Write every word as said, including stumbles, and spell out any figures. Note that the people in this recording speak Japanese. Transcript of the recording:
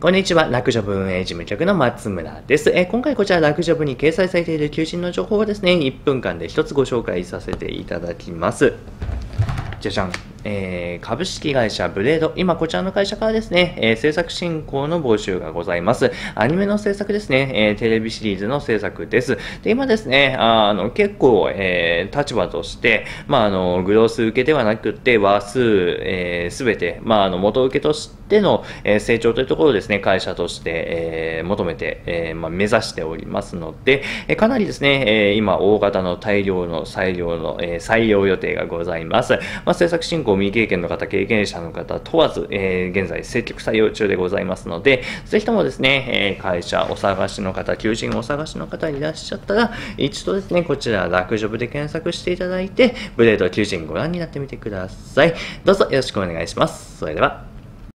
こんにちは、ラクジョブ運営事務局の松村です。えー、今回こちらラクジョブに掲載されている求人の情報をですね、いっぷんかんで一つご紹介させていただきます。じゃじゃん。えー、株式会社ブレード、今こちらの会社からですね、えー、制作進行の募集がございます。アニメの制作ですね、えー、テレビシリーズの制作です。で、今ですね、ああの結構、えー、立場として、まあ、あのグロース受けではなくて話数、えー、全て、まあ、あの元請けとしての、えー、成長というところをですね、会社として、えー、求めて、えーまあ、目指しておりますので、えー、かなりですね、えー、今大型の大量の採用の、えー、採用予定がございます。まあ、制作進行未経験の方、経験者の方問わず、えー、現在積極採用中でございますので、ぜひともですね、えー、会社お探しの方、求人お探しの方いらっしゃったら、一度ですね、こちら、ラクジョブで検索していただいて、ブレード求人ご覧になってみてください。どうぞよろしくお願いします。それでは。